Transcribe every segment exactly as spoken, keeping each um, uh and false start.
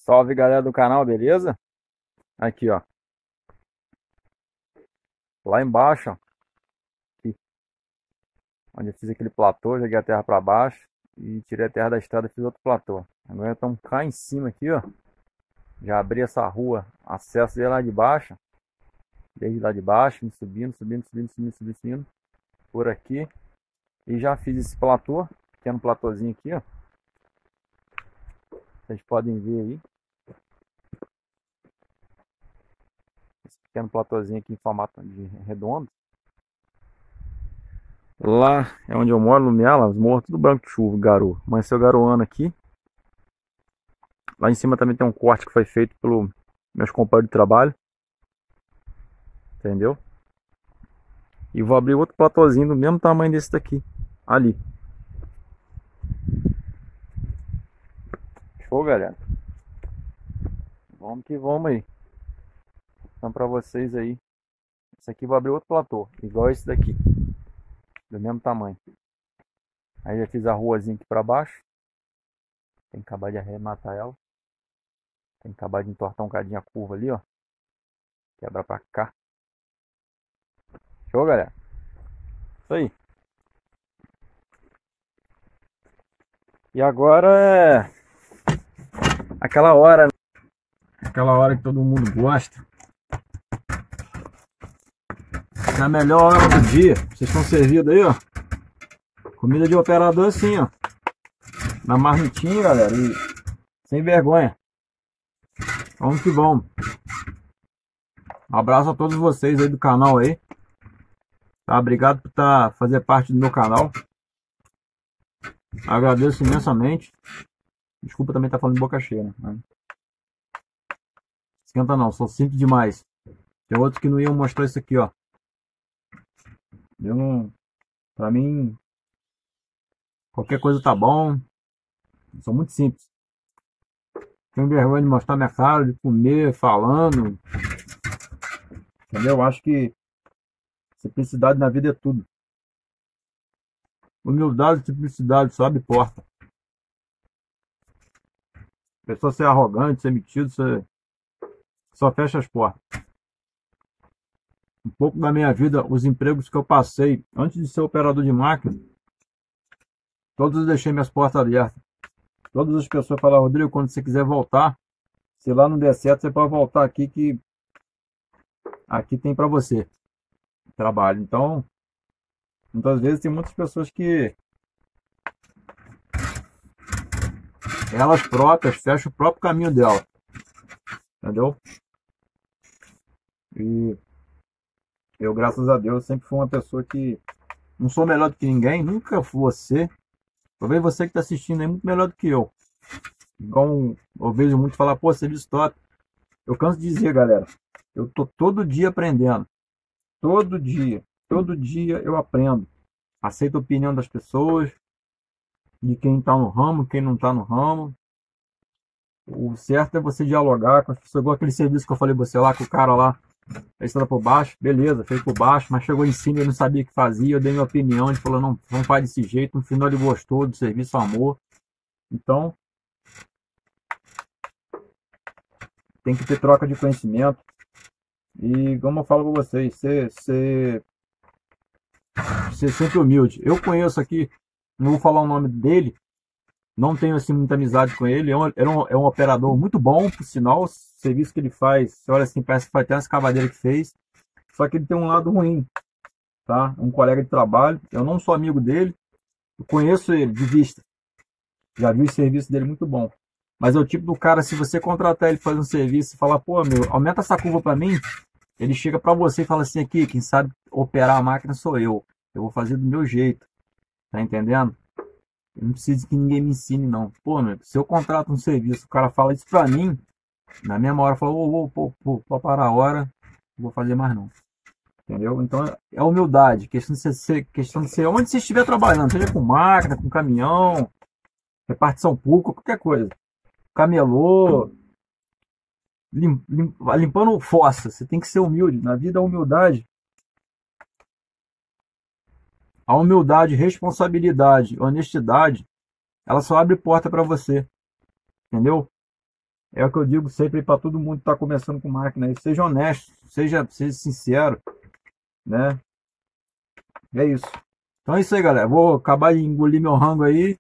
Salve galera do canal, beleza? Aqui ó, lá embaixo, ó, aqui, onde eu fiz aquele platô, joguei a terra pra baixo e tirei a terra da estrada e fiz outro platô. Agora estamos cá em cima aqui, ó. Já abri essa rua, acesso de lá de baixo, desde lá de baixo, subindo, subindo, subindo, subindo, subindo, subindo, por aqui. E já fiz esse platô, pequeno platôzinho aqui, ó. Vocês podem ver aí. Esse pequeno platôzinho aqui em formato de redondo. Lá é onde eu moro, no Miala, os morros tudo branco de chuva, garoa. Amanheceu garoando aqui. Lá em cima também tem um corte que foi feito pelos meus companheiros de trabalho. Entendeu? E vou abrir outro platôzinho do mesmo tamanho desse daqui. Ali. Show, galera. Vamos que vamos aí. Então pra vocês aí. Esse aqui vou abrir outro platô. Igual esse daqui. Do mesmo tamanho. Aí já fiz a ruazinha aqui pra baixo. Tem que acabar de arrematar ela. Tem que acabar de entortar um cadinho a curva ali, ó. Quebra pra cá. Show, galera. Isso aí. E agora é aquela hora, né? Aquela hora que todo mundo gosta. É a melhor hora do dia. Vocês estão servidos aí, ó. Comida de operador assim, ó. Na marmitinha, galera. E sem vergonha. Vamos que vamos. Um abraço a todos vocês aí do canal aí. Tá? Obrigado por tá, fazer parte do meu canal. Agradeço imensamente. Desculpa também estar tá falando de boca cheia, né? Esquenta não, sou simples demais. Tem outros que não iam mostrar isso aqui, ó. Eu não... Pra mim... Qualquer coisa tá bom. Eu sou muito simples. Tenho vergonha de mostrar minha cara, de comer, falando. Entendeu? Eu acho que simplicidade na vida é tudo. Humildade e simplicidade só abre porta. A pessoa ser arrogante, ser metido, ser... só fecha as portas. Um pouco da minha vida, os empregos que eu passei antes de ser operador de máquina, todos eu deixei minhas portas abertas. Todas as pessoas falaram: Rodrigo, quando você quiser voltar, se lá não der certo, você pode voltar aqui que aqui tem para você trabalho. Então, muitas vezes tem muitas pessoas que elas próprias fecham o próprio caminho dela. Entendeu? E eu, graças a Deus, sempre fui uma pessoa que não sou melhor do que ninguém, nunca vou ser. Talvez você que está assistindo é muito melhor do que eu. Igual eu vejo muito falar: pô, serviço top. Eu canso de dizer, galera, eu tô todo dia aprendendo. Todo dia. Todo dia eu aprendo. Aceito a opinião das pessoas, de quem está no ramo, quem não está no ramo. O certo é você dialogar com as pessoas, igual aquele serviço que eu falei pra você lá, que o cara lá fez por baixo, beleza, fez por baixo, mas chegou em cima e ele não sabia o que fazia. Eu dei minha opinião, ele falou: não, vamos fazer desse jeito. No final ele gostou do serviço, amor. Então, tem que ter troca de conhecimento. E como eu falo pra vocês, ser, ser, ser sempre humilde. Eu conheço aqui, não vou falar o nome dele, não tenho assim muita amizade com ele. É um, é um, é um operador muito bom, por sinal. O serviço que ele faz, você olha assim, parece que foi até uma escavadeira que fez. Só que ele tem um lado ruim, tá? Um colega de trabalho. Eu não sou amigo dele, eu conheço ele de vista. Já vi o serviço dele muito bom. Mas é o tipo do cara, se você contratar ele para fazer um serviço e falar: pô, meu, aumenta essa curva para mim, ele chega para você e fala assim: aqui, quem sabe operar a máquina sou eu. Eu vou fazer do meu jeito. Tá entendendo? Eu não preciso que ninguém me ensine, não. Pô, meu, se eu contrato um serviço, o cara fala isso pra mim, na mesma hora eu falo: ô, ô, pô, pô, pô, para a hora, não vou fazer mais não. Entendeu? Então é humildade, questão de ser, questão de ser onde você estiver trabalhando, seja com máquina, com caminhão, repartição pública, qualquer coisa. Camelô, lim, lim, limpando fossa, você tem que ser humilde. Na vida, a humildade, a humildade, responsabilidade, honestidade, ela só abre porta para você. Entendeu? É o que eu digo sempre para todo mundo que está começando com máquina aí. Seja honesto, seja, seja sincero, né? É isso. Então é isso aí, galera. Vou acabar de engolir meu rango aí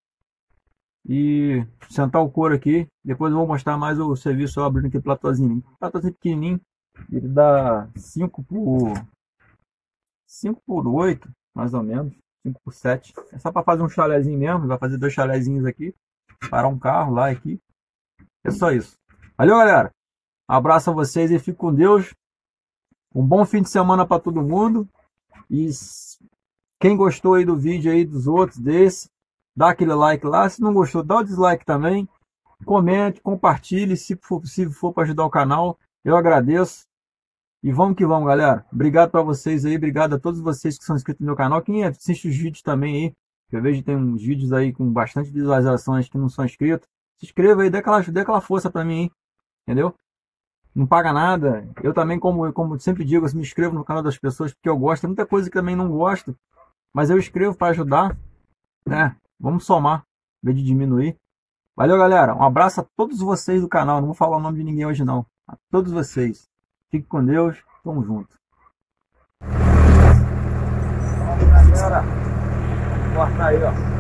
e sentar o couro aqui. Depois eu vou mostrar mais o serviço eu abrindo aqui platôzinho. Platôzinho pequenininho. Ele dá cinco por cinco por oito, mais ou menos. cinco por sete. É só para fazer um chalezinho mesmo. Vai fazer dois chalezinhos aqui. Parar um carro lá aqui. É só isso. Valeu, galera. Abraço a vocês e fique com Deus. Um bom fim de semana para todo mundo. E quem gostou aí do vídeo aí dos outros desse, dá aquele like lá. Se não gostou, dá o dislike também. Comente, compartilhe, se for, se for para ajudar o canal. Eu agradeço. E vamos que vamos, galera. Obrigado para vocês aí. Obrigado a todos vocês que são inscritos no meu canal. Quem assiste os vídeos também aí. Eu vejo que tem uns vídeos aí com bastante visualizações que não são inscritos. Se inscreva aí, dê aquela, dê aquela força para mim, hein? Entendeu? Não paga nada. Eu também, como, como sempre digo, eu me inscrevo no canal das pessoas porque eu gosto. Tem muita coisa que também não gosto. Mas eu escrevo para ajudar, né? Vamos somar, em vez de diminuir. Valeu, galera. Um abraço a todos vocês do canal. Não vou falar o nome de ninguém hoje, não. A todos vocês. Fique com Deus. Tamo junto. Vamos, galera. Corta aí, ó.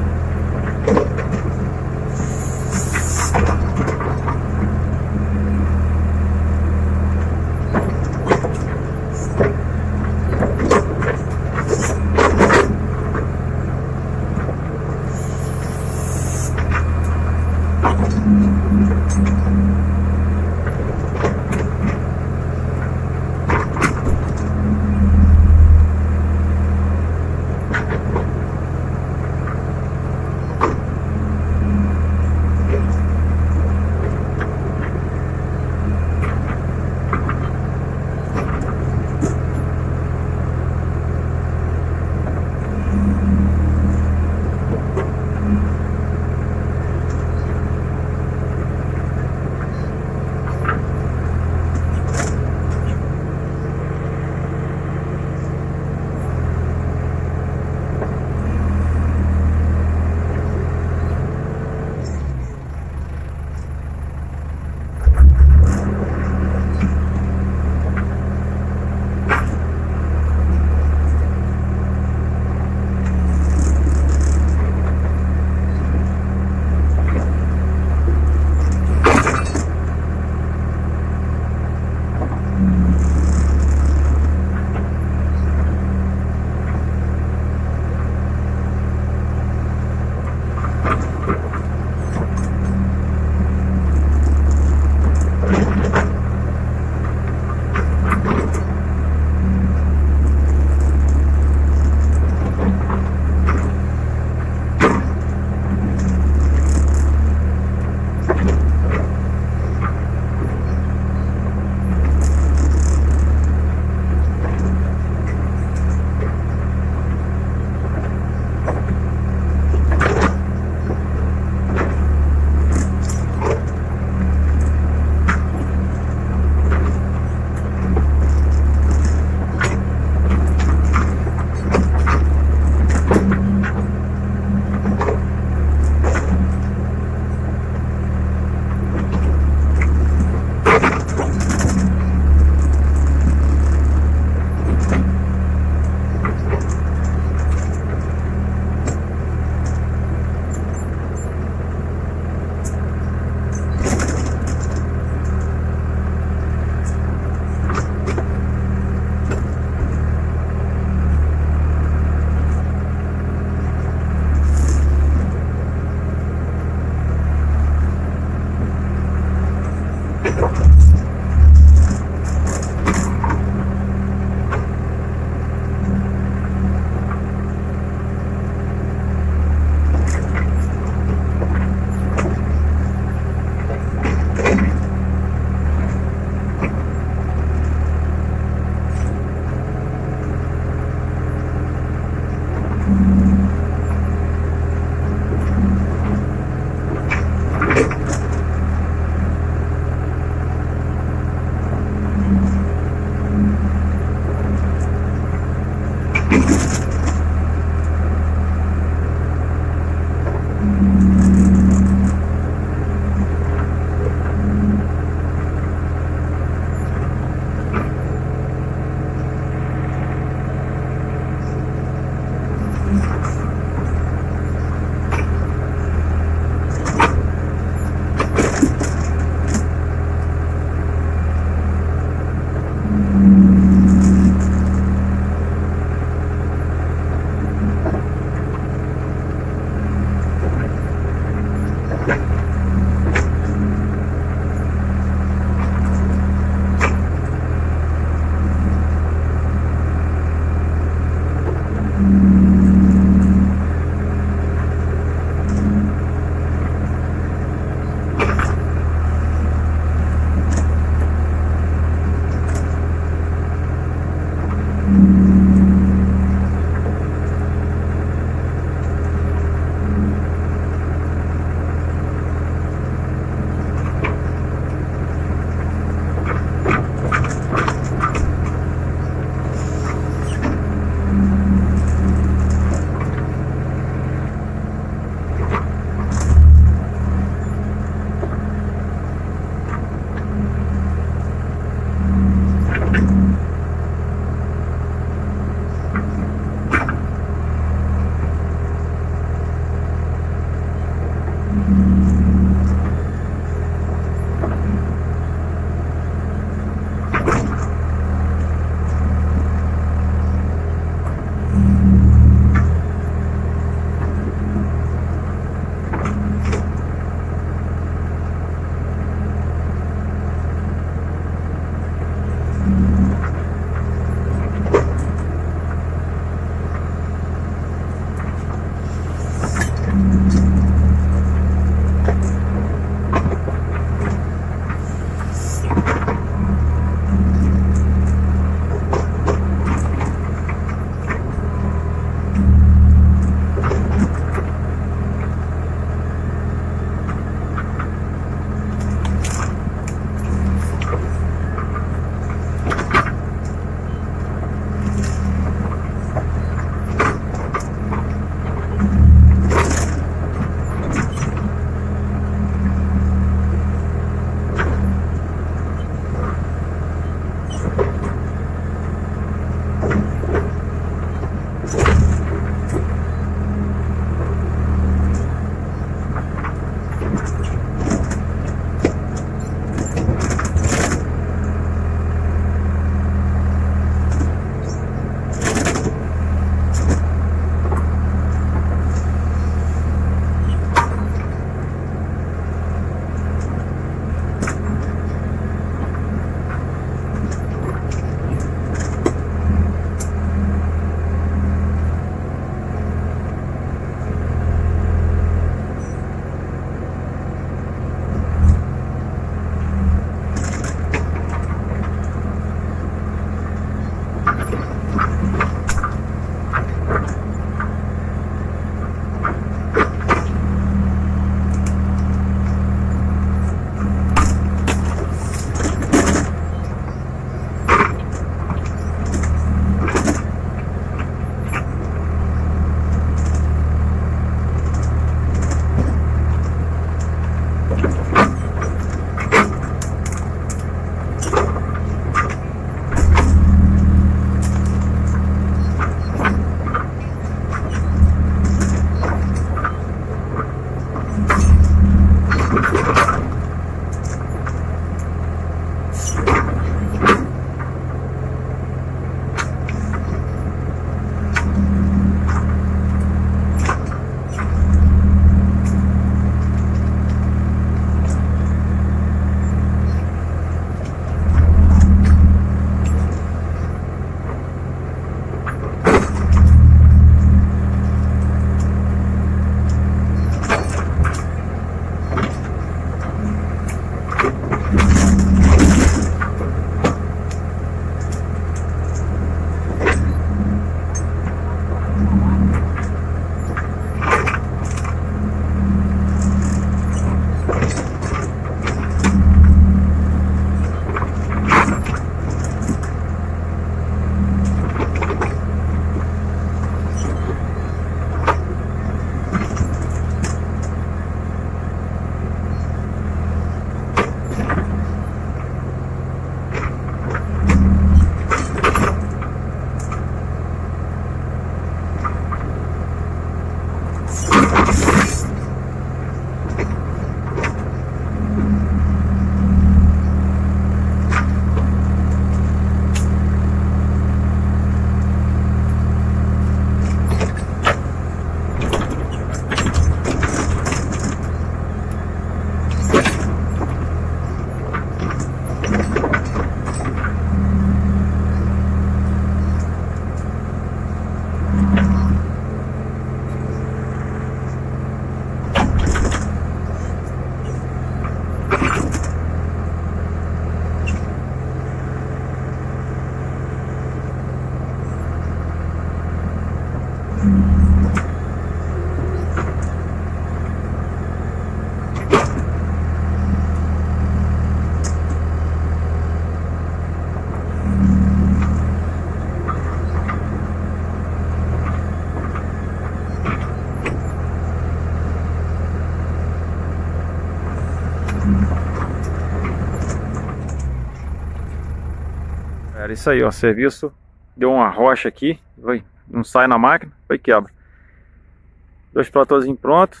galera, isso aí, ó, serviço deu uma rocha aqui, vai, não sai na máquina, vai quebra. Dois platôzinhos prontos.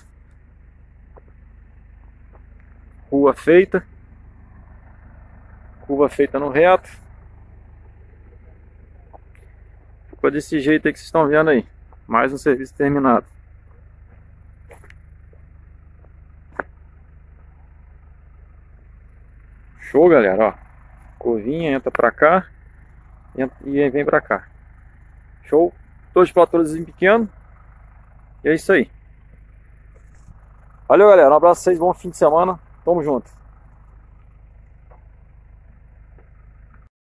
Rua feita. Curva feita no reto. Ficou desse jeito aí que vocês estão vendo aí. Mais um serviço terminado. Show, galera, ó. Curvinha, entra pra cá e vem pra cá. Show. Dois platôzinhos pequenos. E é isso aí. Valeu, galera. Um abraço a vocês. Bom fim de semana. Tamo junto.